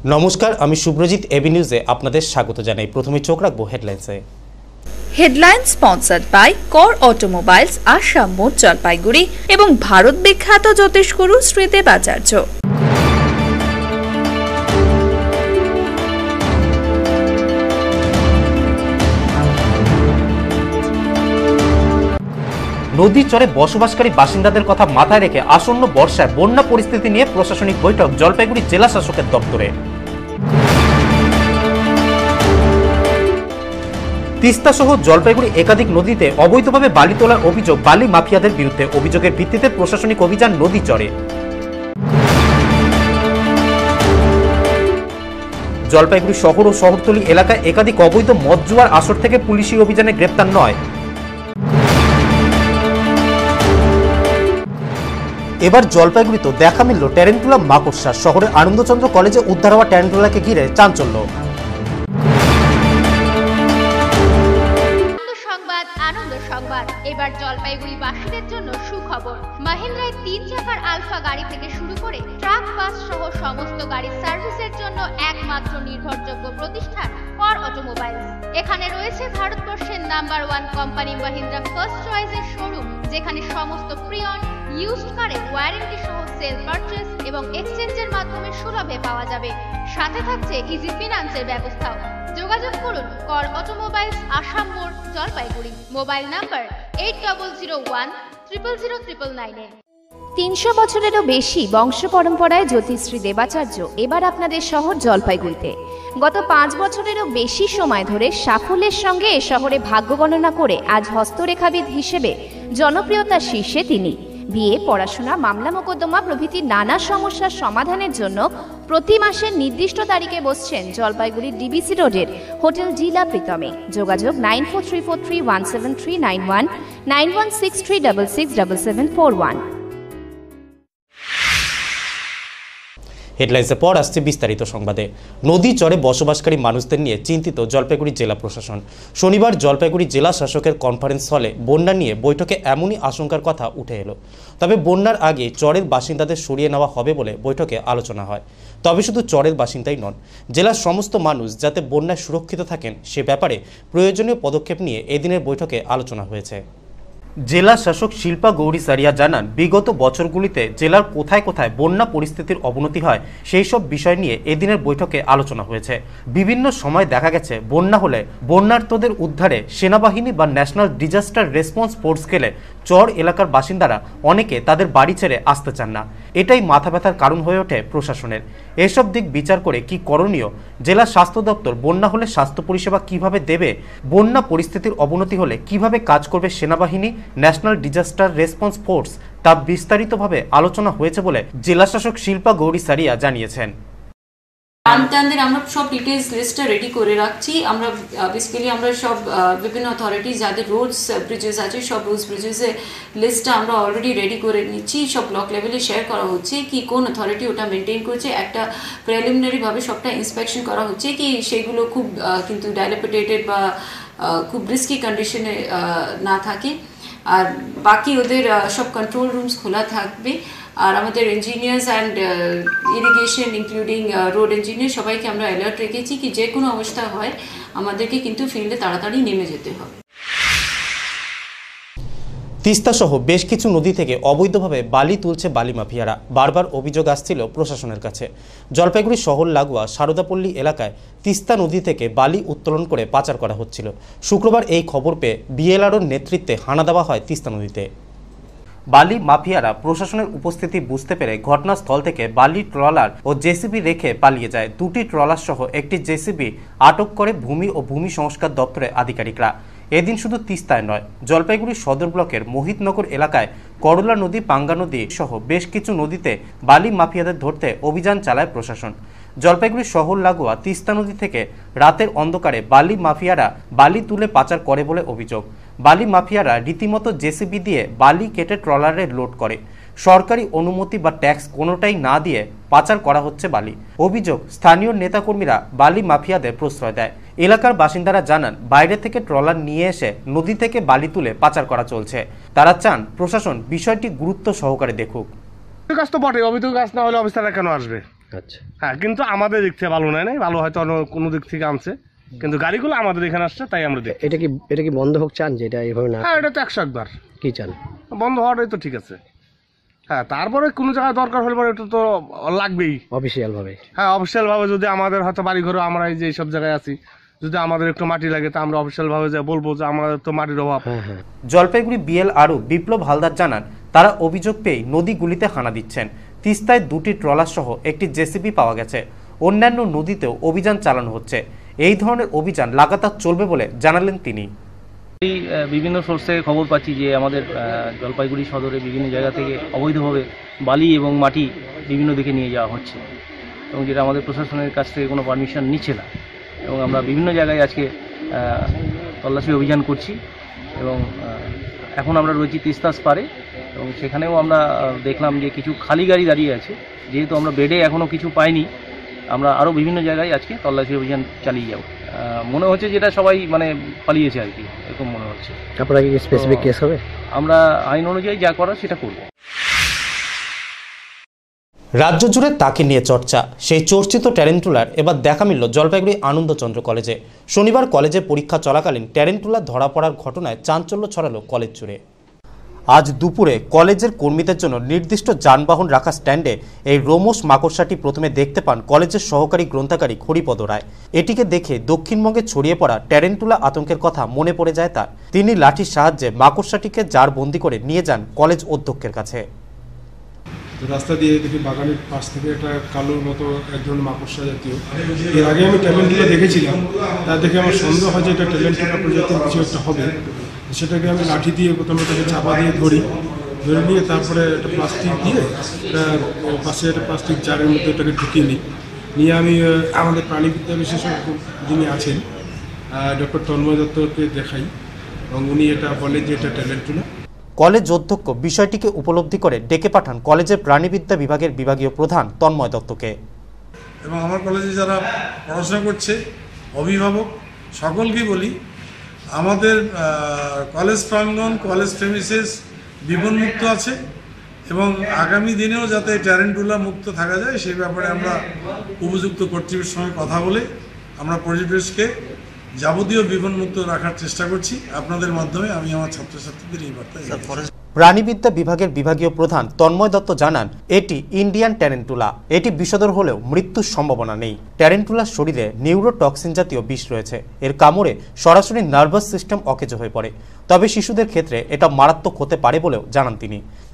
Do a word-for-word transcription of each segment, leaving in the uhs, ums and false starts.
নমস্কার, আমি শুভ্রজিৎ এবি নিউজে আপনাদের স্বাগত জানাই। প্রথমে চোখ রাখবো হেডলাইন্সে। Headline sponsored by Kar automobiles, Assam মোড়, জলপাইগুড়ি এবং ভারত বিখ্যাত জ্যোতিষগুরু শ্রী দেবাচার্য। নদীর চরে বসবাসকারী বাসিন্দাদের কথা মাথায় রেখে আসন্ন বর্ষায় বন্যা পরিস্থিতি নিয়ে প্রশাসনিক বৈঠক জলপাইগুড়ি জেলা শাসকের দপ্তরে। তিস্তা সহ জলপাইগুড়ি একাধিক নদীতে অবৈধভাবে বালি তোলার অভিযোগ বালি মাফিয়াদের বিরুদ্ধে। অভিযোগের ভিত্তিতে প্রশাসনিক অভিযান নদী চরে। জলপাইগুড়ি শহর ও শহরতলি এলাকায় একাধিক অবৈধ মদ জুয়ার আসর থেকে পুলিশি অভিযানে গ্রেপ্তার নয়। এবার জলপাইগুড়িতে দেখা মিলল ট্যারেন্টুলা মাকড়সা। শহরের আনন্দচন্দ্র কলেজে উদ্ধার হওয়া ট্যারেন্টুলাকে ঘিরে চাঞ্চল্য। আনন্দ সংবাদ। এবার জলপাইগুড়িবাসীদের জন্য সুখবর। মাহিন্দ্রার তিন চাকার আলফা গাড়ি থেকে শুরু করে ট্রাক, বাস সহ সমস্ত গাড়ির সার্ভিসের জন্য একমাত্র নির্ভরযোগ্য প্রতিষ্ঠান কর অটোমোবাইলস। এখানে রয়েছে ভারতবর্ষের number one company Mahindra first চয়েসের শোরুম, যেখানে সমস্ত প্রিয়ন ইউজড কারের ওয়ারেন্টি সহ সেল পারচেজ এবং এক্সচেঞ্জের মাধ্যমে সুলভে পাওয়া যাবে। সাথে থাকছে ইজি ফিনান্সের ব্যবস্থাও। যোগাযোগ করুন কর অটোমোবাইলস, আসাম মোড়, Jalpaiguri. Mobile number eight double zero one triple zero triple নাইনে। তিনশো বছরেরও বেশি বংশ পরম্পরায় জ্যোতিশ্রী দেবাচার্য এবার আপনাদের শহর জলপাইগুড়িতে। গত পাঁচ বছরেরও বেশি সময় ধরে সাফল্যের সঙ্গে এ শহরে ভাগ্য গণনা করে আজ হস্তরেখাবিদ হিসেবে জনপ্রিয়তার শীর্ষে তিনি। বিয়ে, পড়াশোনা, মামলা মোকদ্দমা প্রভৃতি নানা সমস্যার সমাধানের জন্য প্রতি মাসের নির্দিষ্ট তারিখে বসছেন জলপাইগুড়ির ডিবিসি রোডের হোটেল ডিলা প্রীতমে। যোগাযোগ nine four three four three one seven three nine one nine one six three double six double seven four one. হেডলাইন্সের পর আসছে বিস্তারিত সংবাদে। নদী চরে বসবাসকারী মানুষদের নিয়ে চিন্তিত জলপাইগুড়ি জেলা প্রশাসন। শনিবার জলপাইগুড়ি জেলা শাসকের কনফারেন্স হলে বন্যা নিয়ে বৈঠকে এমনই আশঙ্কার কথা উঠে এলো। তবে বন্যার আগে চরের বাসিন্দাদের সরিয়ে নেওয়া হবে বলে বৈঠকে আলোচনা হয়। তবে শুধু চরের বাসিন্দাই নন, জেলার সমস্ত মানুষ যাতে বন্যায় সুরক্ষিত থাকেন সে ব্যাপারে প্রয়োজনীয় পদক্ষেপ নিয়ে এদিনের বৈঠকে আলোচনা হয়েছে। জেলা শাসক শিল্পা গৌরী সারিয়া জানান, বিগত বছরগুলিতে জেলার কোথায় কোথায় বন্যা পরিস্থিতির অবনতি হয় সেই সব বিষয় নিয়ে এদিনের বৈঠকে আলোচনা হয়েছে। বিভিন্ন সময় দেখা গেছে বন্যা হলে বন্যার্তদের উদ্ধারে সেনাবাহিনী বা ন্যাশনাল ডিজাস্টার রেসপন্স ফোর্স গেলে চর এলাকার বাসিন্দারা অনেকে তাদের বাড়ি ছেড়ে আসতে চান না। এটাই মাথা ব্যথার কারণ হয়ে ওঠে প্রশাসনের। এসব দিক বিচার করে কি করণীয়, জেলা স্বাস্থ্য দপ্তর বন্যা হলে স্বাস্থ্য পরিষেবা কিভাবে দেবে, বন্যা পরিস্থিতির অবনতি হলে কিভাবে কাজ করবে সেনাবাহিনী, ন্যাশনাল ডিজাস্টার রেসপন্স ফোর্স, তা বিস্তারিতভাবে আলোচনা হয়েছে বলে জেলা শাসক শিল্পা গৌরী সারিয়া জানিয়েছেন। আমাদের আমরা সব ডিটেলস লিস্টটা রেডি করে রাখছি। আমরা বেসিক্যালি আমরা সব বিভিন্ন অথরিটিজ যাদের রোডস ব্রিজেস আছে সব রোডস ব্রিজেসের লিস্টটা আমরা অলরেডি রেডি করে নিচ্ছি। সব ব্লক লেভেলে শেয়ার করা হচ্ছে কি কোন অথরিটি ওটা মেনটেন করছে। একটা প্রিলিমিনারিভাবে সবটা ইন্সপেকশন করা হচ্ছে কি সেগুলো খুব কিন্তু ডাইলেপিটেটেড বা খুব রিস্কি কন্ডিশনে না থাকে। আর বাকি ওদের সব কন্ট্রোল রুমস খোলা থাকবে। আর আমাদের engineers and irrigation including road engineer সবাইকে আমরা অ্যালার্ট রেখেছি কি যে কোনো অবস্থা হয় আমাদেরকে কিন্তু ফিল্ডে তাড়াতাড়ি নেমে যেতে হবে। তিস্তা সহ বেশ কিছু নদী থেকে অবৈধভাবে বালি তুলছে বালি মাফিয়ারা। বারবার অভিযোগ আসছিল প্রশাসনের কাছে। জলপাইগুড়ি শহর লাগোয়া সারদাপল্লী এলাকায় তিস্তা নদী থেকে বালি উত্তোলন করে পাচার করা হচ্ছিল। শুক্রবার এই খবর পেয়ে বিএলআরওর নেতৃত্বে হানা দেওয়া হয় তিস্তা নদীতে। বালি মাফিয়ারা প্রশাসনের উপস্থিতি বুঝতে পেরে ঘটনাস্থল থেকে বালি ট্রলার ও জেসিবি রেখে পালিয়ে যায়। দুটি ট্রলার সহ একটি জেসিবি আটক করে ভূমি ও ভূমি সংস্কার দপ্তরের আধিকারিকরা। এদিন শুধু তিস্তায় নয়, জলপাইগুড়ি সদর ব্লকের মোহিতনগর এলাকায় করলা নদী, পাঙ্গা নদী সহ বেশ কিছু নদীতে বালি মাফিয়াদের ধরতে অভিযান চালায় প্রশাসন। জলপাইগুড়ি শহর লাগোয়া তিস্তা নদী থেকে রাতের অন্ধকারে বালি মাফিয়ারা বালি তুলে পাচার করে বলে অভিযোগ। বালি মাফিয়ারা রীতিমতো জেসিবি দিয়ে বালি কেটে ট্রলারে লোড করে। সরকারি অনুমতি বা ট্যাক্স কোনোটাই না দিয়ে পাচার করা হচ্ছে বালি। অভিযোগ, স্থানীয় নেতাকর্মীরা বালি মাফিয়াদের প্রশ্রয় দেয়। এলাকার বাসিন্দারা জানান, বাইরে থেকে ট্রলার নিয়ে এসে নদী থেকে বালি তুলে পাচার করা চলছে। তারা চান প্রশাসন বিষয়টি গুরুত্ব সহকারে দেখুক। কাজ তো বটে, অবৈধ কাজ না হলে অবস্থাটা কেন আসবে? আচ্ছা, হ্যাঁ, কিন্তু আমাদের দিক থেকে ভালো নয় নাই, ভালো হয়তো অন্য কোনো দিক থেকে আনছে, কিন্তু গাড়িগুলো আমাদের এখানে আসছে, তাই আমরা দেখি। এটা কি এটা কি বন্ধ হোক চান যে এটা এইভাবে না? হ্যাঁ, এটা তো একশো একবার কি চান? বন্ধ হওয়াটাই তো ঠিক আছে। হ্যাঁ, তারপরে কোনো জায়গায় দরকার হলে পরে এটা তো লাগবেই অফিসিয়াল ভাবে। হ্যাঁ, অফিসিয়াল ভাবে যদি আমাদের হয়তো বাড়ি ঘরে আমরা এই যে সব জায়গায় আছি, যদি আমাদের একটু মাটি লাগে তা আমরা অফিসিয়াল ভাবে যা বলবো যে আমাদের তো মাটির অভাব। হ্যাঁ হ্যাঁ। জলপাইগুড়ি বিএল আরও বিপ্লব হালদার জানান, তারা অভিযোগ পেয়ে নদীগুলিতে হানা দিচ্ছেন। তিস্তায় দুটি ট্রলার সহ একটি জেসিবি পাওয়া গেছে। অন্যান্য নদীতেও অভিযান চালানো হচ্ছে। এই ধরনের অভিযান লাগাতার চলবে বলে জানালেন তিনি। বিভিন্ন সোর্সে খবর পাচ্ছি যে আমাদের জলপাইগুড়ি সদরে বিভিন্ন জায়গা থেকে অবৈধভাবে বালি এবং মাটি বিভিন্ন দিকে নিয়ে যাওয়া হচ্ছে, এবং যেটা আমাদের প্রশাসনের কাছ থেকে কোনো পারমিশন নিচ্ছে না, এবং আমরা বিভিন্ন জায়গায় আজকে তল্লাশি অভিযান করছি, এবং এখন আমরা রয়েছি তিস্তাস পারে, এবং সেখানেও আমরা দেখলাম যে কিছু খালি গাড়ি দাঁড়িয়ে আছে। যেহেতু আমরা বেডে এখনও কিছু পাইনি, আমরা আরও বিভিন্ন জায়গায় আজকে তল্লাশি অভিযান চালিয়ে যাব। মনে হচ্ছে যেটা সবাই মানে পালিয়েছে আর কি, এরকম মনে হচ্ছে। আপনারা কি স্পেসিফিক কেস হবে? আমরা আইন অনুযায়ী যা করার সেটা করব। রাজ্য জুড়ে তাকে নিয়ে চর্চা। সেই চর্চিত ট্যারেন্টুলার এবার দেখা মিলল জলপাইগুড়ি আনন্দচন্দ্র কলেজে। শনিবার কলেজে পরীক্ষা চলাকালীন ট্যারেন্টুলার ধরা পড়ার ঘটনায় চাঞ্চল্য ছড়ালো কলেজ জুড়ে। আজ দুপুরে কলেজের কর্মীদের জন্য নির্দিষ্ট যানবাহন রাখা স্ট্যান্ডে এই রোমস মাকড়সাটি প্রথমে দেখতে পান কলেজের সহকারী গ্রন্থাগারিক হরিপদ রায়। এটিকে দেখে দক্ষিণবঙ্গে ছড়িয়ে পড়া ট্যারেন্টুলা আতঙ্কের কথা মনে পড়ে যায় তার। তিনি লাঠির সাহায্যে মাকড়সাটিকে জার বন্দি করে নিয়ে যান কলেজ অধ্যক্ষের কাছে। রাস্তা দিয়ে দেখি বাগানের পাশ থেকে একটা কালোর মতো এক ধরনের মাকড়সা জাতীয়, এর আগে আমি ট্যালেন্টুলা দেখেছিলাম, তা দেখে আমার সন্দেহ হয় যে এটা ট্যালেন্টুলা প্রজাতির কিছু একটা হবে। সেটাকে আমি লাঠি দিয়ে প্রথমে তাকে চাপা দিয়ে ধরি, ধরে নিয়ে তারপরে একটা প্লাস্টিক দিয়ে একটা পাশে একটা প্লাস্টিক জারের মধ্যে এটাকে ঢুকিয়ে নিই। নিয়ে আমি আমাদের প্রাণীবিদ্যা বিশেষজ্ঞ যিনি আছেন ডক্টর তন্ময় দত্তকে দেখাই, এবং উনি এটা বলেন যে এটা ট্যালেন্টুলা। কলেজ অধ্যক্ষ বিষয়টিকে উপলব্ধি করে ডেকে পাঠান কলেজের প্রাণীবিদ্যা বিভাগের বিভাগীয় প্রধান তন্ময় দত্তকে। এবং আমার কলেজে যারা পড়াশোনা করছে, অভিভাবক সকলকেই বলি, আমাদের কলেজ প্রাঙ্গণ, কলেজ প্রেমিসেস বিপন্মুক্ত আছে, এবং আগামী দিনেও যাতে ট্যারেন্টুলা মুক্ত থাকা যায় সেই ব্যাপারে আমরা উপযুক্ত কর্তৃপক্ষের সঙ্গে কথা বলে আমরা পরিবেশকে যাবতীয় বিপন্মুক্ত রাখার চেষ্টা করছি। আপনাদের মাধ্যমে আমি আমার ছাত্রছাত্রীদের এই বার্তা। প্রাণীবিদ্যা বিভাগের বিভাগীয় প্রধান তন্ময় দত্ত জানান, এটি ইন্ডিয়ান ট্যারেন্টুলা। এটি বিষধর হলেও মৃত্যুর সম্ভাবনা নেই। ট্যারেন্টুলার শরীরে নিউরোটক্সিন জাতীয় বিষ রয়েছে। এর কামড়ে সরাসরি নার্ভাস সিস্টেম অকেজো হয়ে পড়ে, তবে শিশুদের ক্ষেত্রে এটা মারাত্মক হতে পারে বলেও জানান তিনি।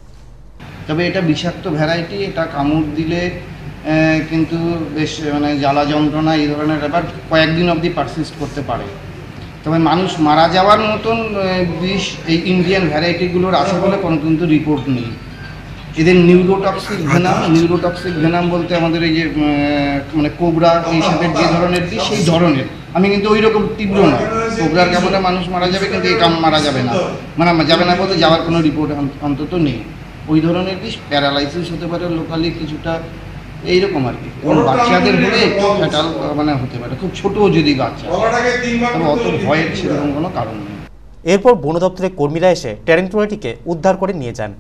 তবে এটা বিষাক্ত ভ্যারাইটি, এটা কামড় দিলে কিন্তু বেশ মানে জ্বালা যন্ত্রণা এই ধরনের ব্যাপার কয়েকদিন অবধি পারসিস্ট করতে পারে। তবে মানুষ মারা যাওয়ার মতন বিষ এই ইন্ডিয়ান ভ্যারাইটিগুলোর আছে বলে কোনো কিন্তু রিপোর্ট নেই। এদের নিউরোটক্সিক ভেনাম, নিউরোটক্সিক ভেনাম বলতে আমাদের এই যে মানে কোবরা এইসবের যে ধরনের বিষ সেই ধরনের। আমি কিন্তু ওই রকম তীব্র নয়, কোবরার কামড়ে মানুষ মারা যাবে কিন্তু এই কাম মারা যাবে না, মানে যাবে না বলতে যাওয়ার কোনো রিপোর্ট অন্তত নেই। ওই ধরনের বিষ প্যারালাইসিস হতে পারে লোকালি কিছুটা, এইরকম আর কি। এবং বাচ্চাদের হলে একটু ফ্যাটাল মানে হতে পারে, খুব ছোট যদি বাচ্চা, তবে অত ভয়ের সেরকম কোনো কারণ নেই। এরপর বন দপ্তরের কর্মীরা এসে ট্যারেন্টুলাটিকে উদ্ধার করে নিয়ে যান।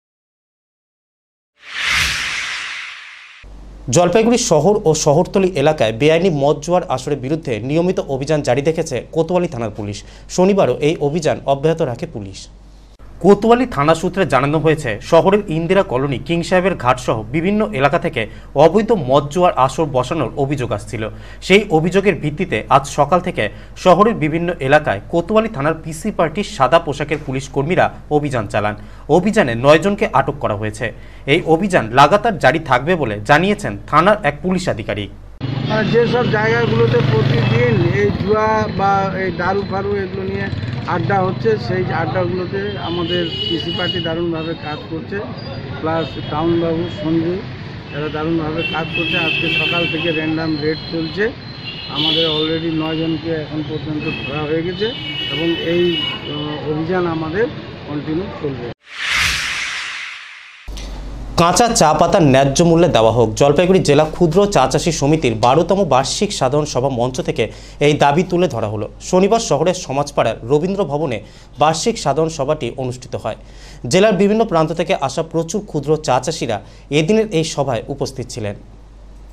জলপাইগুড়ি শহর ও শহরতলি এলাকায় বেআইনি মদ জুয়ার আসরের বিরুদ্ধে নিয়মিত অভিযান জারি রেখেছে কোতোয়ালি থানার পুলিশ। শনিবারও এই অভিযান অব্যাহত রাখে পুলিশ। কোতোয়ালি থানা সূত্রে জানানো হয়েছে, শহরের ইন্দিরা কলোনি, কিং সাহেবের ঘাটসহ বিভিন্ন এলাকা থেকে অবৈধ মদ জুয়ার আসর বসানোর অভিযোগ আসছিল। সেই অভিযোগের ভিত্তিতে আজ সকাল থেকে শহরের বিভিন্ন এলাকায় কোতোয়ালি থানার পিসি পার্টির সাদা পোশাকের পুলিশ কর্মীরা অভিযান চালান। অভিযানে নয় জনকে আটক করা হয়েছে। এই অভিযান লাগাতার জারি থাকবে বলে জানিয়েছেন থানার এক পুলিশ আধিকারিক। যেসব জায়গাগুলোতে প্রতিদিন এই জুয়া বা এই দারু ফারু এগুলো নিয়ে আড্ডা হচ্ছে, সেই আড্ডাগুলোতে আমাদের পিসি পার্টি দারুণভাবে কাজ করছে, প্লাস টাউনবাবু সঞ্জু এরা দারুণভাবে কাজ করছে। আজকে সকাল থেকে র্যান্ডাম রেড চলছে, আমাদের অলরেডি নয় জনকে এখন পর্যন্ত ধরা হয়ে গেছে, এবং এই অভিযান আমাদের কন্টিনিউ চলবে। কাঁচা চা পাতার ন্যায্য মূল্যে দেওয়া হোক। জলপাইগুড়ি জেলা ক্ষুদ্র চা চাষী সমিতির বারোতম বার্ষিক সাধারণ সভা মঞ্চ থেকে এই দাবি তুলে ধরা হলো। শনিবার শহরের সমাজপাড়ার রবীন্দ্র ভবনে বার্ষিক সাধারণ সভাটি অনুষ্ঠিত হয়। জেলার বিভিন্ন প্রান্ত থেকে আসা প্রচুর ক্ষুদ্র চা চাষিরা এদিনের এই সভায় উপস্থিত ছিলেন।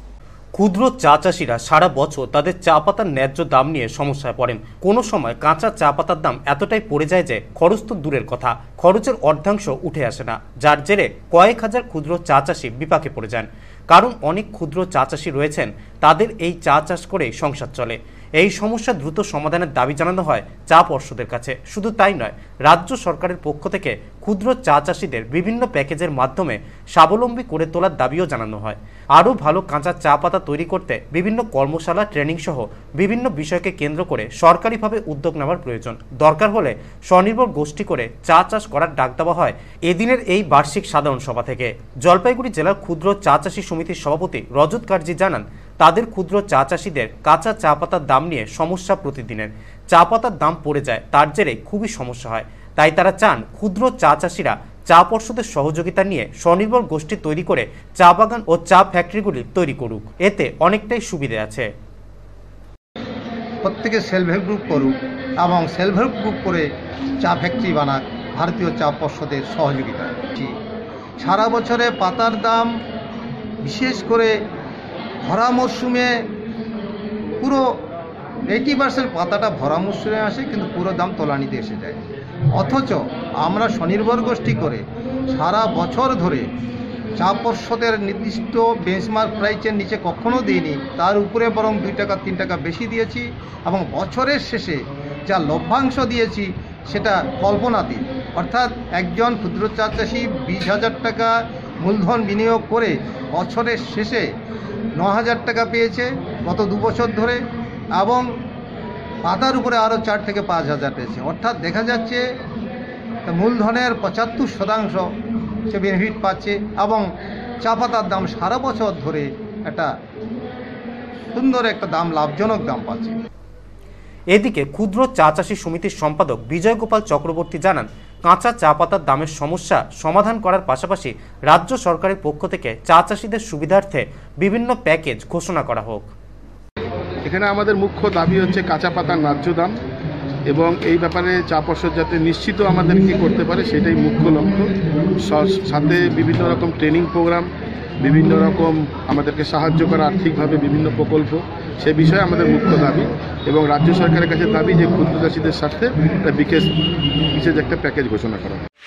ক্ষুদ্র চা চাষিরা সারা বছর তাদের চা পাতার ন্যায্য দাম নিয়ে সমস্যায় পড়েন। কোনো সময় কাঁচা চা পাতার দাম এতটাই পড়ে যায় যে খরচ তো দূরের কথা, খরচের অর্ধাংশ উঠে আসে না, যার জেরে কয়েক হাজার ক্ষুদ্র চা চাষি বিপাকে পড়ে যান। কারণ অনেক ক্ষুদ্র চা চাষি রয়েছেন, তাদের এই চা চাষ করে সংসার চলে। এই সমস্যা দ্রুত সমাধানের দাবি জানানো হয় চা পর্ষদের কাছে। শুধু তাই নয়, রাজ্য সরকারের পক্ষ থেকে ক্ষুদ্র চা চাষিদের বিভিন্ন প্যাকেজের মাধ্যমে স্বাবলম্বী করে তোলার দাবিও জানানো হয়। আরও ভালো কাঁচা চা পাতা তৈরি করতে বিভিন্ন কর্মশালা, ট্রেনিং সহ বিভিন্ন বিষয়কে কেন্দ্র করে সরকারিভাবে উদ্যোগ নেওয়ার প্রয়োজন। দরকার হলে স্বনির্ভর গোষ্ঠী করে চা চাষ করার ডাক দেওয়া হয় এদিনের এই বার্ষিক সাধারণ সভা থেকে। জলপাইগুড়ি জেলার ক্ষুদ্র চা চাষী সমিতির সভাপতি রজত কার্জি জানান, তাদের ক্ষুদ্র চা চাষিদের কাঁচা চা পাতার দাম নিয়ে সমস্যা প্রতিদিনের। চা পাতার দাম পড়ে যায়, তার জেরে খুবই সমস্যা হয়। তাই তারা চান ক্ষুদ্র চা চাষিরা চা পর্ষদের সহযোগিতা নিয়ে স্বনির্ভর গোষ্ঠী তৈরি করে চা বাগান ও চা ফ্যাক্টরিগুলি তৈরি করুক। এতে অনেকটাই সুবিধে আছে। প্রত্যেকে সেলফ হেল্প গ্রুপ করুক এবং সেলফ হেল্প গ্রুপ করে চা ফ্যাক্টরি বানাক ভারতীয় চা পর্ষদের সহযোগিতা। সারা বছরে পাতার দাম, বিশেষ করে ভরা মরশুমে পুরো এইটি পার্সেন্ট পাতাটা ভরা মরশুমে আসে, কিন্তু পুরো দাম তলানিতে এসে যায়। অথচ আমরা স্বনির্ভর গোষ্ঠী করে সারা বছর ধরে চা পর্ষদের নির্দিষ্ট বেঞ্চমার্ক প্রাইসের নিচে কখনো দিইনি, তার উপরে বরং দুই টাকা তিন টাকা বেশি দিয়েছি এবং বছরের শেষে যা লভ্যাংশ দিয়েছি সেটা কল্পনাতীত। অর্থাৎ একজন ক্ষুদ্র চা চাষি বিশ হাজার টাকা মূলধন বিনিয়োগ করে বছরের শেষে ন হাজার টাকা পেয়েছে গত দু বছর ধরে, এবং পাতার উপরে আরও চার থেকে পাঁচ হাজার পেয়েছে। অর্থাৎ দেখা যাচ্ছে মূলধনের পঁচাত্তর শতাংশ সে বেনিফিট পাচ্ছে এবং চা পাতার দাম সারা বছর ধরে একটা সুন্দর একটা দাম, লাভজনক দাম পাচ্ছে। এদিকে ক্ষুদ্র চা চাষী সমিতির সম্পাদক বিজয় গোপাল চক্রবর্তী জানান, কাঁচা চা পাতার দামের সমস্যা সমাধান করার পাশাপাশি রাজ্য সরকারের পক্ষ থেকে চা চাষিদের সুবিধার্থে বিভিন্ন প্যাকেজ ঘোষণা করা হোক। এখানে আমাদের মুখ্য দাবি হচ্ছে কাঁচা পাতার ন্যায্য দাম, এবং এই ব্যাপারে চা পর্ষদ যাতে নিশ্চিত আমাদের কি করতে পারে সেটাই মুখ্য লক্ষ্য। সাথে বিভিন্ন রকম ট্রেনিং প্রোগ্রাম, বিভিন্ন রকম আমাদেরকে সাহায্য করা আর্থিকভাবে বিভিন্ন প্রকল্প, সে বিষয়ে আমাদের মুখ্য দাবি। এবং রাজ্য সরকারের কাছে দাবি যে ক্ষুদ্র চাষিদের স্বার্থে একটা বিশেষ বিশেষ একটা প্যাকেজ ঘোষণা করা হয়।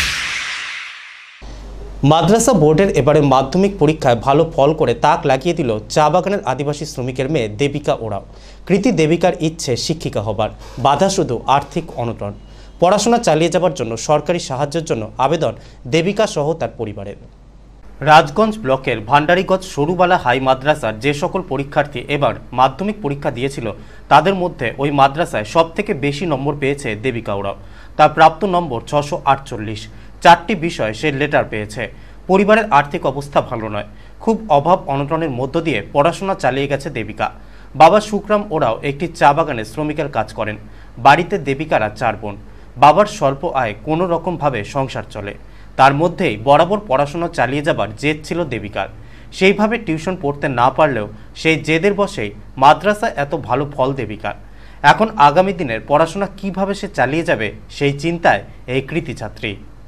মাদ্রাসা বোর্ডের এবারে মাধ্যমিক পরীক্ষায় ভালো ফল করে তাক লাগিয়ে দিল চা বাগানের আদিবাসী শ্রমিকের মেয়ে দেবিকা ওরাও। কৃতি দেবিকার ইচ্ছে শিক্ষিকা হবার, বাধা শুধু আর্থিক অনটন। পড়াশোনা চালিয়ে যাবার জন্য সরকারি সাহায্যের জন্য আবেদন দেবিকা সহ তার পরিবারের। রাজগঞ্জ ব্লকের ভান্ডারীগঞ্জ সরুবালা হাই মাদ্রাসার যে সকল পরীক্ষার্থী এবার মাধ্যমিক পরীক্ষা দিয়েছিল, তাদের মধ্যে ওই মাদ্রাসায় সবথেকে বেশি নম্বর পেয়েছে দেবিকা ওরাও। তার প্রাপ্ত নম্বর ছশো আটচল্লিশ। চারটি বিষয়ে সে লেটার পেয়েছে। পরিবারের আর্থিক অবস্থা ভালো নয়, খুব অভাব অনটনের মধ্য দিয়ে পড়াশোনা চালিয়ে গেছে দেবিকা। বাবা সুকরাম ওরাও একটি চা বাগানে শ্রমিকের কাজ করেন। বাড়িতে দেবিকারা চার বোন। বাবার স্বল্প আয় কোনো রকমভাবে সংসার চলে। তার মধ্যেই বরাবর পড়াশোনা চালিয়ে যাবার জেদ ছিল দেবিকার। সেইভাবে টিউশন পড়তে না পারলেও সেই জেদের বসেই মাদ্রাসা এত ভালো ফল দেবিকার। এখন আগামী দিনের পড়াশোনা কিভাবে সে চালিয়ে যাবে সেই চিন্তায় এই কৃতি ছাত্রী।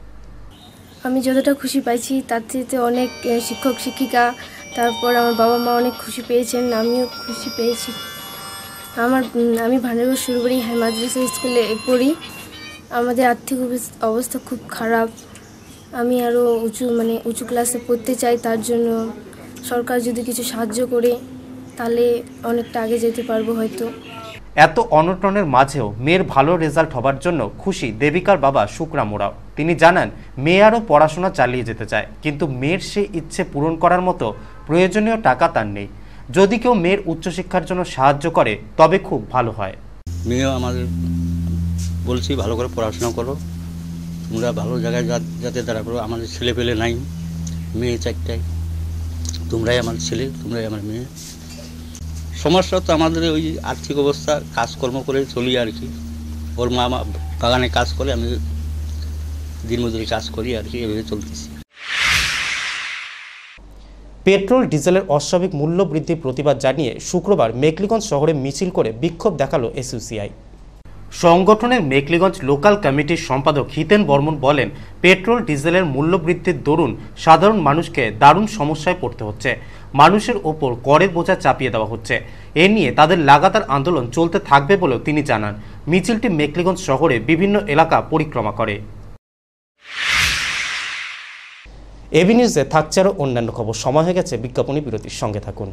আমি যতটা খুশি পাইছি তার থেকে অনেক শিক্ষক শিক্ষিকা, তারপর আমার বাবা মা অনেক খুশি পেয়েছেন, আমিও খুশি পেয়েছি। আমার আমি ভান্ডারগঞ্জ সরুবালা হাই মাদ্রাসা স্কুলে পড়ি। আমাদের আর্থিক অবস্থা খুব খারাপ। আমি আরও উঁচু মানে উঁচু ক্লাসে পড়তে চাই, তার জন্য সরকার যদি কিছু সাহায্য করে তাহলে অনেকটা আগে যেতে পারবো হয়তো। এত অনটনের মাঝেও মেয়ের ভালো রেজাল্ট হবার জন্য খুশি দেবিকার বাবা সুকরাম ওরাও। তিনি জানান, মেয়ে আরও পড়াশোনা চালিয়ে যেতে চায়, কিন্তু মেয়ের সেই ইচ্ছে পূরণ করার মতো প্রয়োজনীয় টাকা তার নেই। যদি কেউ মেয়ের উচ্চশিক্ষার জন্য সাহায্য করে তবে খুব ভালো হয়। মেয়েও আমাদের বলছি ভালো করে পড়াশোনা করো, তোমরা ভালো জায়গায় যাতে দাঁড়া করো। আমাদের ছেলে পেলে নাই, মেয়ে চারটায়, তোমরাই আমার ছেলে, তোমরাই আমার মেয়ে। সমস্যা তো আমাদের ওই আর্থিক অবস্থা, কাজকর্ম করে চলি আর কি। ওর মা বাগানে কাজ করে, আমি দিনমজুরি কাজ করি আর কি, এভাবে চলতেছি। পেট্রোল ডিজেলের অস্বাভাবিক মূল্য বৃদ্ধির প্রতিবাদ জানিয়ে শুক্রবার মেকলিগঞ্জ শহরে মিছিল করে বিক্ষোভ দেখালো এসইউসিআই। সংগঠনের মেকলিগঞ্জ লোকাল কমিটির সম্পাদক হিতেন বর্মন বলেন, পেট্রোল ডিজেলের মূল্য বৃদ্ধির দরুন সাধারণ মানুষকে দারুণ সমস্যায় পড়তে হচ্ছে। মানুষের ওপর করের বোঝা চাপিয়ে দেওয়া হচ্ছে। এ নিয়ে তাদের লাগাতার আন্দোলন চলতে থাকবে বলেও তিনি জানান। মিছিলটি মেকলিগঞ্জ শহরে বিভিন্ন এলাকা পরিক্রমা করে। এবি নিউজে থাকছে আরও অন্যান্য খবর। সময় হয়ে গেছে বিজ্ঞাপনী বিরতির, সঙ্গে থাকুন।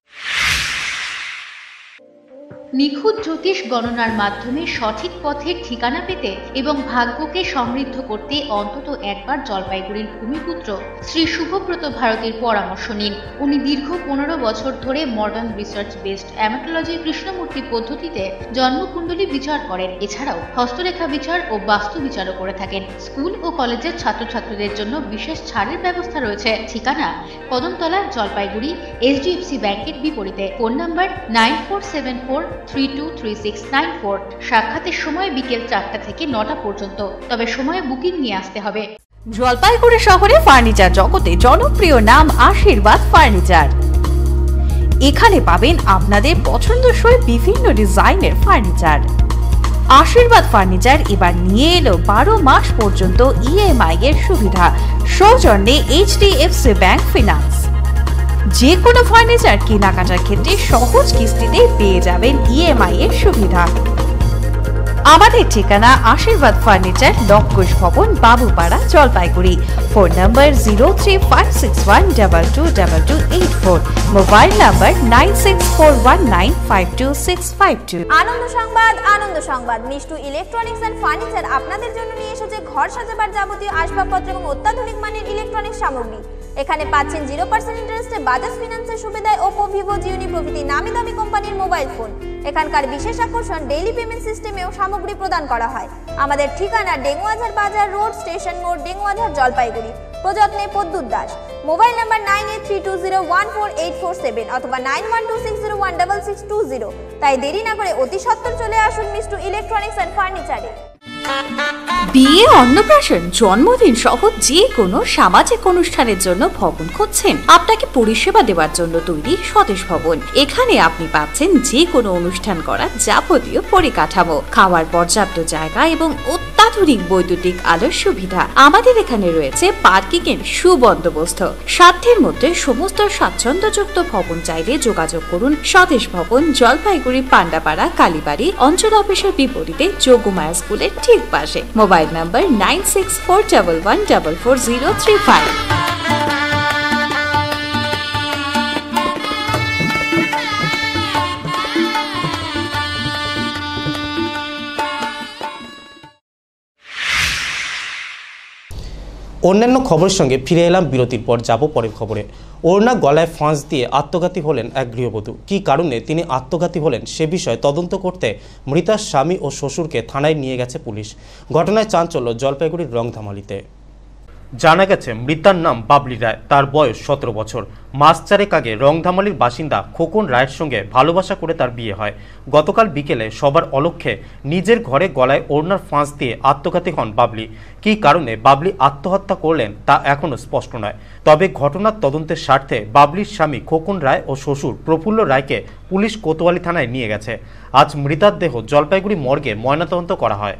নিখুঁত জ্যোতিষ গণনার মাধ্যমে সঠিক পথের ঠিকানা পেতে এবং ভাগ্যকে সমৃদ্ধ করতে অন্তত একবার জলপাইগুড়ির ভূমিপুত্র শ্রী শুভব্রত ভারতীর পরামর্শ নিন। উনি দীর্ঘ পনেরো বছর ধরে মডার্ন রিসার্চ বেসড অ্যামাটোলজি কৃষ্ণমূর্তি পদ্ধতিতে জন্মকুণ্ডলী বিচার করেন। এছাড়াও হস্তরেখা বিচার ও বাস্তু বিচারও করে থাকেন। স্কুল ও কলেজের ছাত্রছাত্রীদের জন্য বিশেষ ছাড়ের ব্যবস্থা রয়েছে। ঠিকানা কদমতলা, জলপাইগুড়ি, এইচডিএফসি ব্যাংকের বিপরীতে। Phone number nine four seven four three two three six nine four. সাক্ষাতের সময় বিকেল চারটা থেকে নটা পর্যন্ত, তবে সময়ে বুকিং নিয়ে আসতে হবে। জলপাইগুড়ি শহরে ফার্নিচার জগতে জনপ্রিয় নাম আশীর্বাদ ফার্নিচার। এখানে পাবেন আপনাদের পছন্দসই বিভিন্ন ডিজাইনের ফার্নিচার। আশীর্বাদ ফার্নিচার এবার নিয়ে এলো বারো মাস পর্যন্ত ইএমআই এর সুবিধা, সৌজন্যে এইচডিএফসি ব্যাংক ফিনান্স। যে কোনো ফার্নিচার কেনাকাটার ক্ষেত্রে সহজ কিস্তিতে পেয়ে যাবেন ইএমআই এর সুবিধা। আমাদের ঠিকানা আশীর্বাদ ফার্নিচার, লক্ষোষ ভবন, Babupara, Jalpaiguri. Phone number zero three five six one double two double two eight four. Mobile number nine six four one nine five two six five two. আনন্দ সংবাদ, আনন্দ সংবাদ। মিষ্টু ইলেকট্রনিক্স এন্ড ফার্নিচার আপনাদের জন্য নিয়ে এসেছে ঘর সাজাবার যাবতীয় আসবাবপত্র এবং অত্যাধুনিক মানের ইলেকট্রনিক্স সামগ্রী। এখানে পাচ্ছেন জিরো পার্সেন্ট ইন্টারেস্টে বাজাজ ফিনান্সের সুবিধায় ওপো, ভিভো, জিওনি প্রভৃতি নামি দামি কোম্পানির মোবাইল ফোন। এখানকার বিশেষ আকর্ষণ ডেইলি পেমেন্ট সিস্টেমেও সামগ্রী প্রদান করা হয়। আমাদের ঠিকানা ডেঙ্গুয়াঝার বাজার রোড, স্টেশন মোড়, ডেঙ্গুয়াঝার, জলপাইগুড়ি। প্রযত্নে Pradyut Das. Mobile number nine eight three two zero one four eight four seven অথবা nine one two six zero one double six two zero. তাই দেরি না করে অতি সত্বর চলে আসুন মিষ্টু ইলেকট্রনিক্স এন্ড ফার্নিচারে। বিয়ে, অন্নপ্রাশন, জন্মদিন সহ যে কোনো সামাজিক অনুষ্ঠানের জন্য ভবন খুঁজছেন? আপনাকে পরিষেবা দেওয়ার জন্য তৈরি স্বদেশ ভবন। এখানে আপনি পাচ্ছেন যে কোনো অনুষ্ঠান করার যাবতীয় পরিকাঠামো, খাওয়ার পর্যাপ্ত জায়গা এবং অত্যাধুনিক বৈদ্যুতিক আলোর সুবিধা। আমাদের এখানে রয়েছে পার্কিং এর সুবন্দোবস্ত। সাধ্যের মধ্যে সমস্ত স্বাচ্ছন্দ্যযুক্ত ভবন চাইলে যোগাযোগ করুন স্বদেশ ভবন, জলপাইগুড়ি, পান্ডাপাড়া, কালীবাড়ি অঞ্চল অফিসের বিপরীতে যোগমায়া স্কুলের ঠিক পাশে। Mobile number nine six four double one double four zero three five. অন্যান্য খবরের সঙ্গে ফিরে এলাম বিরতির পর। যাব পরের খবরে। ওড়না গলায় ফাঁস দিয়ে আত্মঘাতী হলেন এক গৃহবধূ। কী কারণে তিনি আত্মঘাতী হলেন সে বিষয়ে তদন্ত করতে মৃতার স্বামী ও শ্বশুরকে থানায় নিয়ে গেছে পুলিশ। ঘটনায় চাঞ্চল্য জলপাইগুড়ির রংধামালিতে। জানা গেছে মৃতার নাম বাবলি রায়, তার বয়স সতেরো বছর। মাস চারেক আগে রংধামালির বাসিন্দা খোকন রায়ের সঙ্গে ভালোবাসা করে তার বিয়ে হয়। গতকাল বিকেলে সবার অলক্ষ্যে নিজের ঘরে গলায় ওড়নার ফাঁস দিয়ে আত্মঘাতী হন বাবলি। কী কারণে বাবলি আত্মহত্যা করলেন তা এখনও স্পষ্ট নয়। তবে ঘটনার তদন্তের স্বার্থে বাবলির স্বামী খোকন রায় ও শ্বশুর প্রফুল্ল রায়কে পুলিশ কোতোয়ালি থানায় নিয়ে গেছে। আজ মৃতার দেহ জলপাইগুড়ি মর্গে ময়নাতদন্ত করা হয়।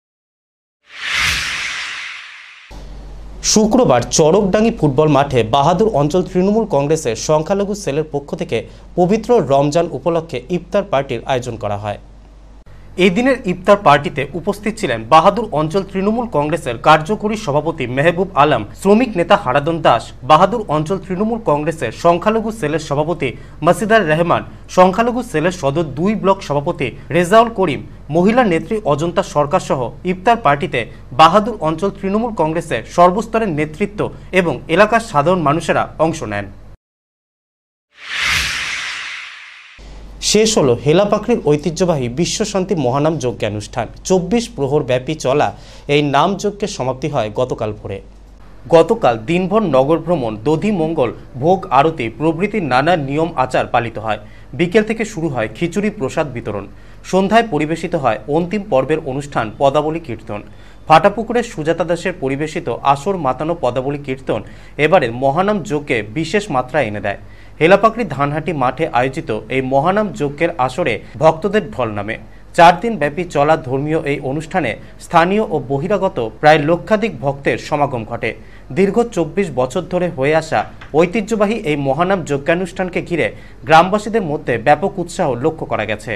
শুক্রবার চরকডাঙ্গি ফুটবল মাঠে বাহাদুর অঞ্চল তৃণমূল কংগ্রেসের সংখ্যালঘু সেলের পক্ষ থেকে পবিত্র রমজান উপলক্ষে ইফতার পার্টির আয়োজন করা হয়। এই দিনের ইফতার পার্টিতে উপস্থিত ছিলেন বাহাদুর অঞ্চল তৃণমূল কংগ্রেসের কার্যকরী সভাপতি মেহবুব আলম, শ্রমিক নেতা হারাদন দাস, বাহাদুর অঞ্চল তৃণমূল কংগ্রেসের সংখ্যালঘু সেলের সভাপতি মাসিদার রহমান, সংখ্যালঘু সেলের সদর দুই ব্লক সভাপতি রেজাউল করিম, মহিলা নেত্রী অজন্তা সরকার সহ ইফতার পার্টিতে বাহাদুর অঞ্চল তৃণমূল কংগ্রেসের সর্বস্তরের নেতৃত্ব এবং এলাকার সাধারণ মানুষেরা অংশ নেন। শেষ হলো হেলাপাকড়ির ঐতিহ্যবাহী বিশ্বশান্তি মহানাম যজ্ঞানুষ্ঠান। চব্বিশ প্রহর ব্যাপী চলা এই নাম যজ্ঞের সমাপ্তি হয় গতকাল ভোরে। গতকাল দিনভর নগর ভ্রমণ, দধি মঙ্গল, ভোগ আরতি প্রভৃতি নানা নিয়ম আচার পালিত হয়। বিকেল থেকে শুরু হয় খিচুড়ি প্রসাদ বিতরণ। সন্ধ্যায় পরিবেশিত হয় অন্তিম পর্বের অনুষ্ঠান পদাবলী কীর্তন। ফাটাপুকুরের সুজাতা দাসের পরিবেশিত আসর মাতানো পদাবলী কীর্তন এবারের মহানাম যজ্ঞে বিশেষ মাত্রা এনে দেয়। হেলাপাকড়ি ধানহাটি মাঠে আয়োজিত এই মহানাম যজ্ঞের আসরে ভক্তদের ঢল নামে। চার দিন ব্যাপী চলা ধর্মীয় এই অনুষ্ঠানে স্থানীয় ও বহিরাগত প্রায় লক্ষাধিক ভক্তের সমাগম ঘটে। দীর্ঘ চব্বিশ বছর ধরে হয়ে আসা ঐতিহ্যবাহী এই মহানাম যজ্ঞানুষ্ঠানকে ঘিরে গ্রামবাসীদের মধ্যে ব্যাপক উৎসাহ লক্ষ্য করা গেছে।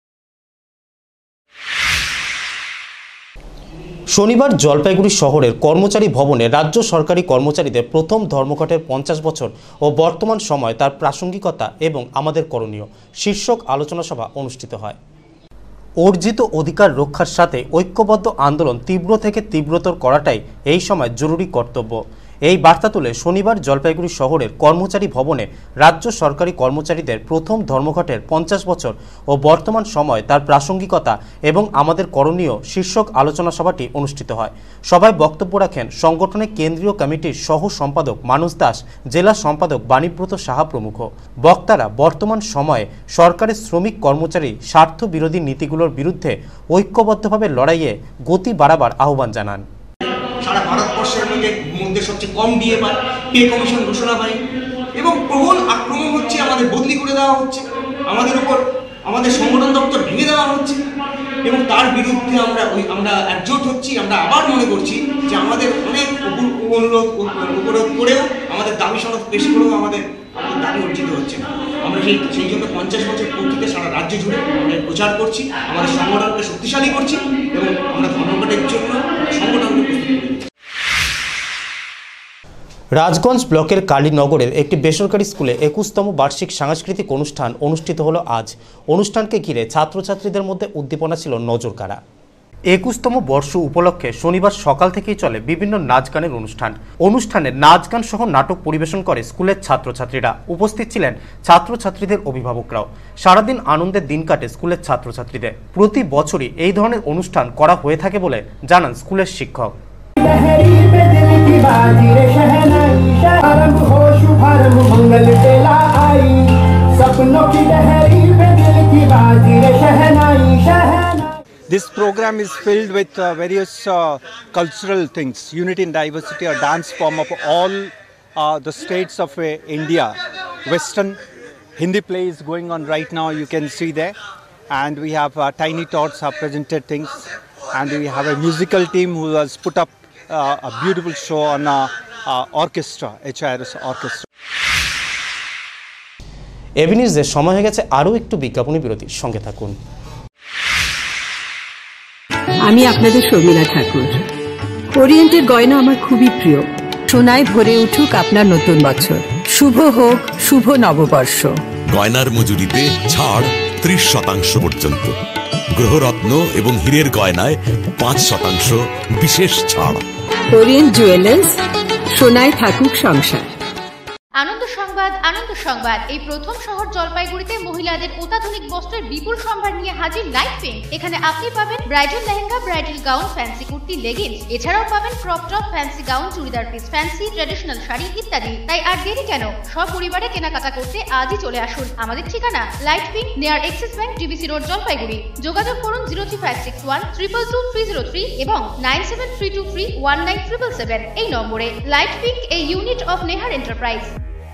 শনিবার জলপাইগুড়ি শহরের কর্মচারী ভবনে রাজ্য সরকারি কর্মচারীদের প্রথম ধর্মঘটের পঞ্চাশ বছর ও বর্তমান সময় তার প্রাসঙ্গিকতা এবং আমাদের করণীয় শীর্ষক আলোচনা সভা অনুষ্ঠিত হয়। অর্জিত অধিকার রক্ষার সাথে ঐক্যবদ্ধ আন্দোলন তীব্র থেকে তীব্রতর করাটাই এই সময় জরুরি কর্তব্য। এই বার্তা তুলে শনিবার জলপাইগুড়ি শহরের কর্মচারী ভবনে রাজ্য সরকারি কর্মচারীদের প্রথম ধর্মঘটের পঞ্চাশ বছর ও বর্তমান সময় তার প্রাসঙ্গিকতা এবং আমাদের করণীয় শীর্ষক আলোচনা সভাটি অনুষ্ঠিত হয়। সভায় বক্তব্য রাখেন সংগঠনের কেন্দ্রীয় কমিটির সহ সম্পাদক মানুষ দাস, জেলা সম্পাদক বাণীব্রত সাহা প্রমুখ। বক্তারা বর্তমান সময়ে সরকারের শ্রমিক কর্মচারী স্বার্থ বিরোধী নীতিগুলোর বিরুদ্ধে ঐক্যবদ্ধভাবে লড়াইয়ে গতি বাড়াবার আহ্বান জানান। সারা ভারতবর্ষের মধ্যে মধ্যে সবচেয়ে কম ডিএ পায়, পে কমিশন ঘোষণা পায় এবং প্রবল আক্রমণ হচ্ছে, আমাদের বদলি করে দেওয়া হচ্ছে, আমাদের উপর আমাদের সংগঠন দপ্তর ভেঙে দেওয়া হচ্ছে এবং তার বিরুদ্ধে আমরা ওই আমরা একজোট হচ্ছি। আমরা আবার মনে করছি যে আমাদের অনেক অনুরোধ উপরোধ করেও আমাদের দাবি সনদ পেশ করেও আমাদের আমাদের দাবি অর্জিত হচ্ছে না। আমরা সেই সেই জন্য পঞ্চাশ বছর পূর্তিতে সারা রাজ্য জুড়ে আমরা প্রচার করছি, আমাদের সংগঠনকে শক্তিশালী করছি এবং আমরা ধর্মঘটের জন্য সংগঠনকে প্রস্তুত করছি। রাজগঞ্জ ব্লকের কালীনগরের একটি বেসরকারি স্কুলে একুশতম বার্ষিক সাংস্কৃতিক অনুষ্ঠান অনুষ্ঠিত হলো আজ। অনুষ্ঠানকে ঘিরে ছাত্রছাত্রীদের মধ্যে উদ্দীপনা ছিল নজরকাড়া। একুশতম বর্ষ উপলক্ষে শনিবার সকাল থেকেই চলে বিভিন্ন নাচ গানের অনুষ্ঠান। অনুষ্ঠানে নাচ গান সহ নাটক পরিবেশন করে স্কুলের ছাত্রছাত্রীরা। উপস্থিত ছিলেন ছাত্রছাত্রীদের অভিভাবকরাও। সারাদিন আনন্দের দিন কাটে স্কুলের ছাত্রছাত্রীদের। প্রতি বছরই এই ধরনের অনুষ্ঠান করা হয়ে থাকে বলে জানান স্কুলের শিক্ষক। This program is filled with uh, various uh, cultural things, unity and diversity, a dance form of all uh, the states of uh, India. Western Hindi play is going on right now, you can see there. And we have uh, Tiny Tots have presented things. And we have a musical team who has put up uh, a beautiful show on uh, uh, orchestra, H I R S orchestra. AB নিউজের সময় হয়ে গেছে আরও একটু বিজ্ঞাপনী বিরতির সঙ্গে থাকুন। আমি আপনাদের শর্মিলা ঠাকুর। ওরিয়েন্টের গয়না আমার খুবই প্রিয়। সোনায় ভরে উঠুক আপনার নতুন বছর, শুভ হোক শুভ নববর্ষ। গয়নার মজুরিতে ছাড় ত্রিশ শতাংশ পর্যন্ত, গ্রহরত্ন এবং হীরের গয়নায় পাঁচ শতাংশ বিশেষ ছাড়। ওরিয়েন্ট জুয়েলার্স, সোনায় থাকুক সংসার। আনন্দ সংবাদ আনন্দ সংবাদ এই প্রথম শহর জলপাইগুড়িতে মহিলাদের অত্যাধুনিক বস্ত্রের বিপুল সম্ভার নিয়ে হাজির লাইট পিঙ্ক। এখানে আপনি পাবেন bridal lehenga, bridal gown, fancy kurti, leggings, এছাড়াও পাবেন crop top, fancy gown, churidar piece, fancy traditional sari ইত্যাদি। তাই আর দেরি কেন, সব পরিবারে কেনাকাটা করতে আজই চলে আসুন। আমাদের ঠিকানা light pink, near Axis bank, DBC road, Jalpaiguri. যোগাযোগ করুন zero three five six one triple two three zero three এবং nine seven three two three one nine triple seven এই নম্বরে। Light pink, a unit of নেহার enterprise.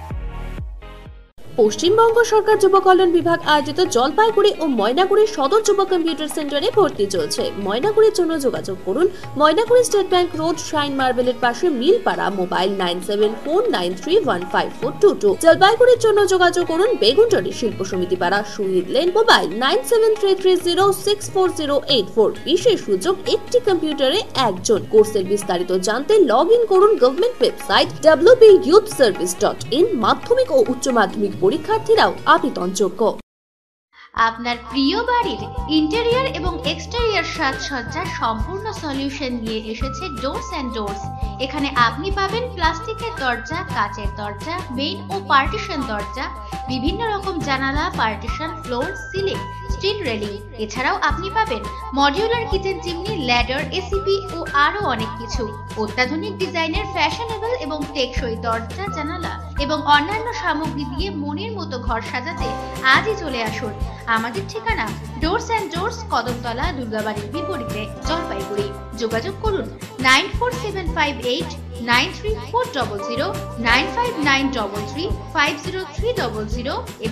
Paschimbanga সরকার যুব কল্যাণ বিভাগ আয়োজিত জলপাইগুড়ি ও ময়নাগুড়ি সদর যুব কম্পিউটার সেন্টারে ভর্তি চলছে। ময়নাগুড়ির জন্য যোগাযোগ করুন Maynaguri state bank road, shine মার্বেলের পাশে, Milpara. Mobile nine seven four nine three one five four two two. জলপাইগুড়ির জন্য যোগাযোগ করুন Beguntari Shilpa Samiti Para, Shahid lane. Mobile nine seven three three zero six four zero eight four. বিশেষ সুযোগ, একটি কম্পিউটারে একজন। কোর্সের বিস্তারিত জানতে লগ ইন করুন government website W B youth service dot in. মাধ্যমিক ও উচ্চ মাধ্যমিক পরীক্ষার্থীরাও আবেদনযোগ্য। আপনার প্রিয় বাড়ির ইন্টেরিয়র এবং এক্সটেরিয়র সাজসজ্জার সম্পূর্ণ সলিউশন নিয়ে এসেছে ডোরস অ্যান্ড ডোরস। এখানে আপনি পাবেন প্লাস্টিকের দরজা, কাচের দরজা, মেইন ও পার্টিশন দরজা, বিভিন্ন রকম জানালা, partition, floor, ceiling, steel railing. এছাড়াও আপনি পাবেন modular kitchen chimney, ladder, ACP ও আরো অনেক কিছু। অত্যাধুনিক ডিজাইনের ফ্যাশনেবল এবং টেকসই দরজা, জানালা এবং অন্যান্য সামগ্রী দিয়ে মনের মতো ঘর সাজাতে আজই চলে আসুন। আমাদের ঠিকানা ডোরস অ্যান্ড ডোরস, কদমতলা, দুর্গাবাড়ির বিপরীতে, জলপাইগুড়ি। যোগাযোগ করুন nine four seven five eight nine three four double zero, nine five nine double three five zero three double zero এবং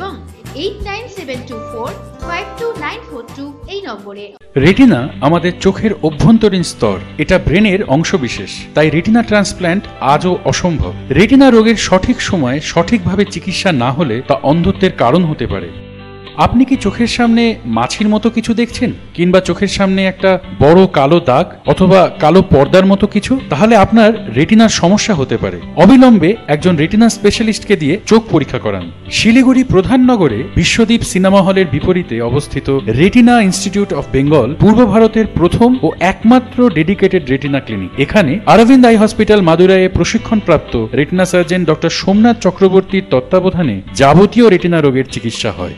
eight nine seven two four five two nine four two এই নম্বরে। Retina আমাদের চোখের অভ্যন্তরীণ স্তর, এটা ব্রেনের অংশবিশেষ, তাই রেটিনা ট্রান্সপ্ল্যান্ট আজও অসম্ভব। রেটিনা রোগের সঠিক সময়ে সঠিকভাবে চিকিৎসা না হলে তা অন্ধত্বের কারণ হতে পারে। আপনি কি চোখের সামনে মাছির মতো কিছু দেখছেন, কিংবা চোখের সামনে একটা বড় কালো দাগ অথবা কালো পর্দার মতো কিছু? তাহলে আপনার রেটিনার সমস্যা হতে পারে। অবিলম্বে একজন রেটিনা স্পেশালিস্টকে দিয়ে চোখ পরীক্ষা করান। শিলিগুড়ি প্রধান নগরে বিশ্বদ্বীপ সিনেমা হলের বিপরীতে অবস্থিত রেটিনা ইনস্টিটিউট অফ বেঙ্গল পূর্ব ভারতের প্রথম ও একমাত্র ডেডিকেটেড রেটিনা ক্লিনিক। এখানে অরবিন্দ আই হসপিটাল মাদুরাইয়ে প্রশিক্ষণপ্রাপ্ত রেটিনা সার্জন ডক্টর সোমনাথ চক্রবর্তীর তত্ত্বাবধানে যাবতীয় রেটিনা রোগের চিকিৎসা হয়।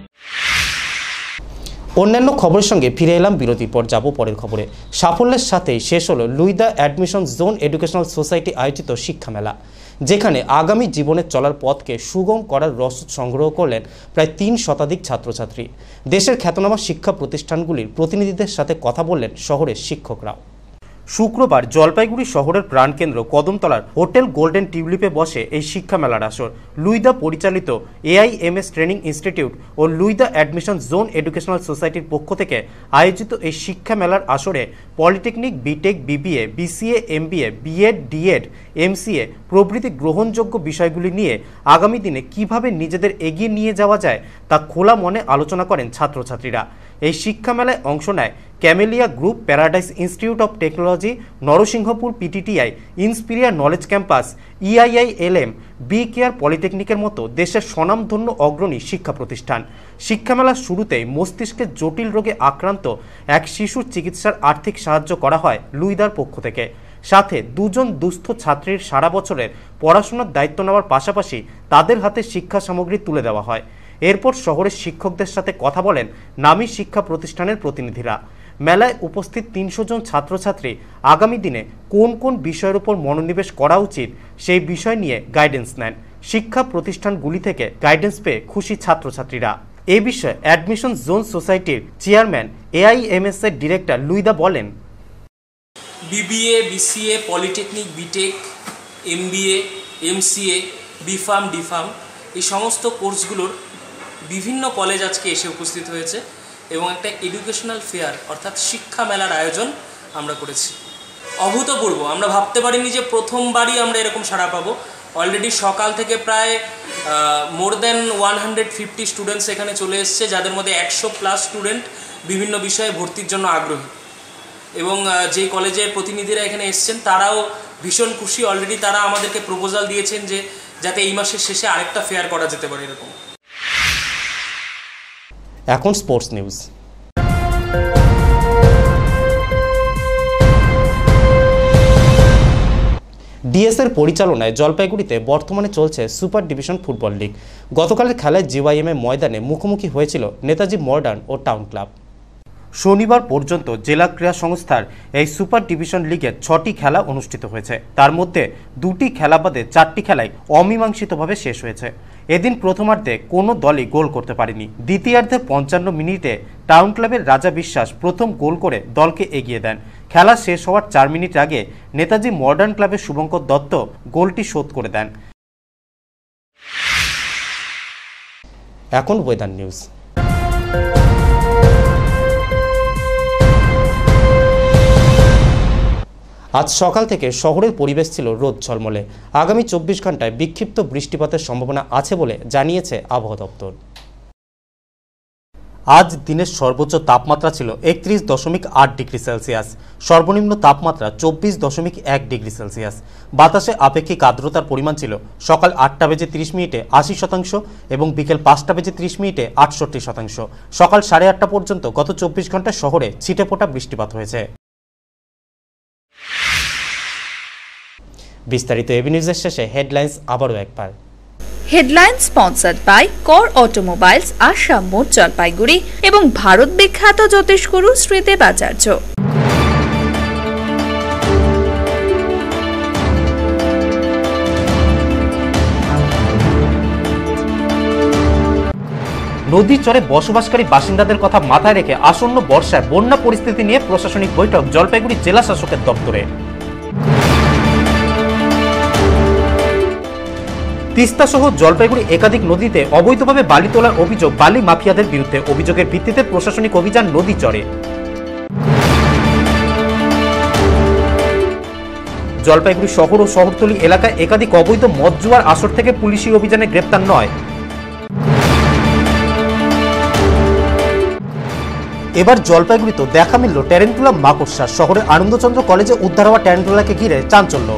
অন্যান্য খবরের সঙ্গে ফিরে এলাম বিরতির পর। যাব পরের খবরে। সাফল্যের সাথেই শেষ হলো Luida admission zone educational society আয়োজিত শিক্ষা মেলা, যেখানে আগামী জীবনের চলার পথকে সুগম করার রসদ সংগ্রহ করলেন প্রায় তিন শতাধিক ছাত্রছাত্রী। দেশের খ্যাতনামা শিক্ষা প্রতিষ্ঠানগুলির প্রতিনিধিদের সাথে কথা বললেন শহরের শিক্ষকরাও। শুক্রবার জলপাইগুড়ি শহরের প্রাণকেন্দ্র কদমতলার হোটেল গোল্ডেন টিউলিপে বসে এই শিক্ষা মেলার আসর। লুইদা পরিচালিত এআইএমএস ট্রেনিং ইনস্টিটিউট ও লুইদা অ্যাডমিশন জোন এডুকেশনাল সোসাইটির পক্ষ থেকে আয়োজিত এই শিক্ষা মেলার আসরে polytechnic, B Tech, BBA, BCA, MBA, B Ed, D Ed, MCA প্রভৃতি গ্রহণযোগ্য বিষয়গুলি নিয়ে আগামী দিনে কিভাবে নিজেদের এগিয়ে নিয়ে যাওয়া যায় তা খোলা মনে আলোচনা করেন ছাত্রছাত্রীরা। এই শিক্ষা মেলায় অংশ নেয় Camellia group, Paradise institute of technology, Narsinghpur PTTI, Inspiria knowledge campus, EIILM, B care পলিটেকনিকের মতো দেশের স্বনামধন্য অগ্রণী শিক্ষা প্রতিষ্ঠান। শিক্ষামেলার শুরুতেই মস্তিষ্কের জটিল রোগে আক্রান্ত এক শিশুর চিকিৎসার আর্থিক সাহায্য করা হয় লুইদার পক্ষ থেকে। সাথে দুজন দুস্থ ছাত্রীর সারা বছরের পড়াশোনার দায়িত্ব নেওয়ার পাশাপাশি তাদের হাতে শিক্ষা সামগ্রী তুলে দেওয়া হয়। এরপর শহরের শিক্ষকদের সাথে কথা বলেন নামী শিক্ষা প্রতিষ্ঠানের প্রতিনিধিরা। মেলায় উপস্থিত তিনশো জন ছাত্রছাত্রী আগামী দিনে কোন কোন বিষয়ের উপর মনোনিবেশ করা উচিত সেই বিষয় নিয়ে গাইডেন্স নেন। শিক্ষা প্রতিষ্ঠানগুলি থেকে গাইডেন্স পেয়ে খুশি ছাত্রছাত্রীরা। এই বিষয়ে অ্যাডমিশন জোন সোসাইটির চেয়ারম্যান এআইএমএস এর ডিরেক্টর লুইদা বলেন, BBA, BCA, polytechnic, B Tech, MBA, MCA, B Pharm, D Pharm এই সমস্ত কোর্সগুলোর বিভিন্ন কলেজ আজকে এসে উপস্থিত হয়েছে এবং একটা এডুকেশনাল ফেয়ার অর্থাৎ শিক্ষা মেলার আয়োজন আমরা করেছি। অভূতপূর্ব, আমরা ভাবতে পারিনি যে প্রথমবারই আমরা এরকম সাড়া পাবো। অলরেডি সকাল থেকে প্রায় more than one hundred fifty students এখানে চলে এসছে, যাদের মধ্যে একশো প্লাস স্টুডেন্ট বিভিন্ন বিষয়ে ভর্তির জন্য আগ্রহী এবং যে কলেজের প্রতিনিধিরা এখানে এসছেন তারাও ভীষণ খুশি। অলরেডি তারা আমাদেরকে প্রপোজাল দিয়েছেন যে যাতে এই মাসের শেষে আরেকটা ফেয়ার করা যেতে পারে এরকম। এখন স্পোর্টস নিউজ। ডিএসের পরিচালনায় জলপাইগুড়িতে বর্তমানে চলছে সুপার ডিভিশন ফুটবল লিগ। গতকালের খেলায় জিওয়াইএমএ ময়দানে মুখোমুখি হয়েছিল নেতাজি মডার্ন ও টাউন ক্লাব। শনিবার পর্যন্ত জেলা ক্রীড়া সংস্থার এই সুপার ডিভিশন লিগের ছটি খেলা অনুষ্ঠিত হয়েছে। তার মধ্যে দুটি খেলা বাদে চারটি খেলাই অমীমাংসিতভাবে শেষ হয়েছে। এদিন প্রথমার্ধে কোনো দলই গোল করতে পারেনি। দ্বিতীয়ার্ধে পঞ্চান্ন মিনিটে টাউন ক্লাবের রাজা বিশ্বাস প্রথম গোল করে দলকে এগিয়ে দেন। খেলা শেষ হওয়ার চার মিনিট আগে নেতাজি মডার্ন ক্লাবের শুভঙ্কর দত্ত গোলটি শোধ করে দেন। এখন ওয়েদার নিউজ। আজ সকাল থেকে শহরের পরিবেশ ছিল রোদ ঝলমলে। আগামী চব্বিশ ঘন্টায় বিক্ষিপ্ত বৃষ্টিপাতের সম্ভাবনা আছে বলে জানিয়েছে আবহাওয়া দপ্তর। আজ দিনের সর্বোচ্চ তাপমাত্রা ছিল একত্রিশ দশমিক আট ডিগ্রি সেলসিয়াস, সর্বনিম্ন তাপমাত্রা চব্বিশ দশমিক এক ডিগ্রি সেলসিয়াস। বাতাসে আপেক্ষিক আর্দ্রতার পরিমাণ ছিল সকাল আটটা বেজে তিরিশ মিনিটে আশি শতাংশ এবং বিকেল পাঁচটা বেজে তিরিশ মিনিটে আটষট্টি শতাংশ। সকাল সাড়ে আটটা পর্যন্ত গত চব্বিশ ঘন্টায় শহরে ছিটেফোঁটা বৃষ্টিপাত হয়েছে। বিস্তারিত এবি নিউজের শেষে হেডলাইন্স আবারও একবার। Headline sponsored by Kar automobiles, Assam মোড়, জলপাইগুড়ি এবং ভারত বিখ্যাত জ্যোতিষ গুরু শ্রীদেব আচার্য। নদীর চরে বসবাসকারী বাসিন্দাদের কথা মাথায় রেখে আসন্ন বর্ষায় বন্যা পরিস্থিতি নিয়ে প্রশাসনিক বৈঠক জলপাইগুড়ি জেলা শাসকের দপ্তরে। তিস্তা সহ জলপাইগুড়ি একাধিক নদীতে অবৈধভাবে বালি তোলার অভিযোগ বালি মাফিয়াদের বিরুদ্ধে। অভিযোগের ভিত্তিতে প্রশাসনিক অভিযান নদী চরে। জলপাইগুড়ি শহর ও শহরতলি এলাকায় একাধিক অবৈধ মদ জুয়ার আসর থেকে পুলিশি অভিযানে গ্রেপ্তার নয়। এবার জলপাইগুড়িতে দেখা মিলল ট্যারেন্টুলা মাকড়সা। শহরের আনন্দচন্দ্র কলেজে উদ্ধার হওয়া ট্যারেন্টুলাকে ঘিরে চাঞ্চল্য।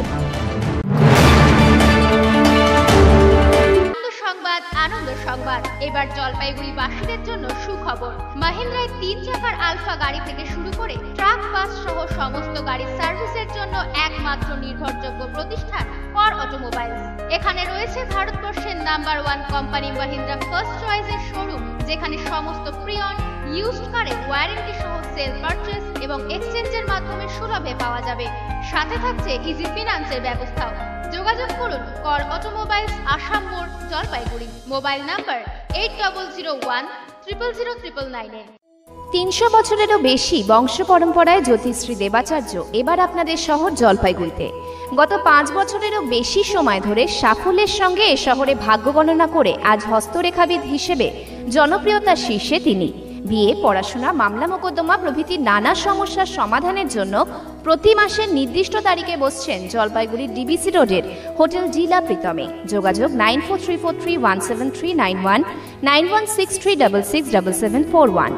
সংবাদ আনন্দ সংবাদ এবার জলপাইগুড়ি বাসীদের জন্য সুখবর। মাহিন্দ্রায় তিন চাকার আলফা গাড়ি থেকে শুরু করে ট্রাক বাস সহ সমস্ত গাড়ির সার্ভিসের জন্য একমাত্র নির্ভরযোগ্য প্রতিষ্ঠান কর অটোমোবাইলস। এখানে রয়েছে ভারতবর্ষের number one company Mahindra first চয়েসের শোরুম, যেখানে সমস্ত প্রিয়ন ইউজড কারের ওয়ারেন্টি সহ সেল পারচেজ এবং এক্সচেঞ্জের মাধ্যমে সুলভে পাওয়া যাবে। সাথে থাকছে ইজি ফিনান্সের ব্যবস্থাও। যোগাযোগ করুন কর অটোমোবাইলস, আসাম মোড়, Jalpaiguri. Mobile number eight double zero one triple zero triple nine এ। তিনশো বছরেরও বেশি বংশ পরম্পরায় জ্যোতিশ্রী দেবাচার্য এবার আপনাদের শহর জলপাইগুড়িতে। গত পাঁচ বছরেরও বেশি সময় ধরে সাফল্যের সঙ্গে এ শহরে ভাগ্য গণনা করে আজ হস্তরেখাবিদ হিসেবে জনপ্রিয়তার শীর্ষে তিনি। বিয়ে, পড়াশোনা, মামলা মোকদ্দমা প্রভৃতি নানা সমস্যার সমাধানের জন্য প্রতি মাসের নির্দিষ্ট তারিখে বসছেন জলপাইগুড়ির ডিবিসি রোডের হোটেল জিলা প্রীতমে। যোগাযোগ nine four three four three one seven three nine one nine one six three double six double seven four one.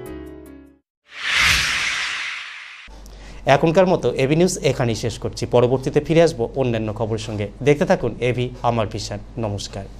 এখনকার মতো এবি নিউজ এখানেই শেষ করছি। পরবর্তীতে ফিরে আসবো অন্যান্য খবরের সঙ্গে। দেখতে থাকুন এবি আমার ভিশন। নমস্কার।